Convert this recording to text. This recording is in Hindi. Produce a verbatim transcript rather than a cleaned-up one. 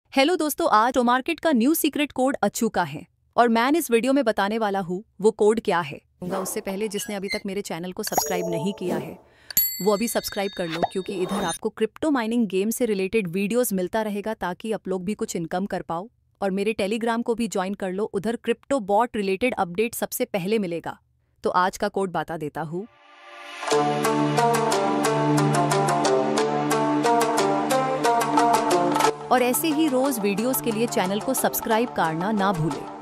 हेलो दोस्तों, आज तो मार्केट का न्यू सीक्रेट कोड अच्छू का है और मैं इस वीडियो में बताने वाला हूँ वो कोड क्या है। उससे पहले जिसने अभी तक मेरे चैनल को सब्सक्राइब नहीं किया है वो अभी सब्सक्राइब कर लो, क्योंकि इधर आपको क्रिप्टो माइनिंग गेम से रिलेटेड वीडियोस मिलता रहेगा ताकि आप लोग भी कुछ इनकम कर पाओ। और मेरे टेलीग्राम को भी ज्वाइन कर लो, उधर क्रिप्टो बॉट रिलेटेड अपडेट सबसे पहले मिलेगा। तो आज का कोड बता देता हूँ। और ऐसे ही रोज वीडियोस के लिए चैनल को सब्सक्राइब करना ना भूलें।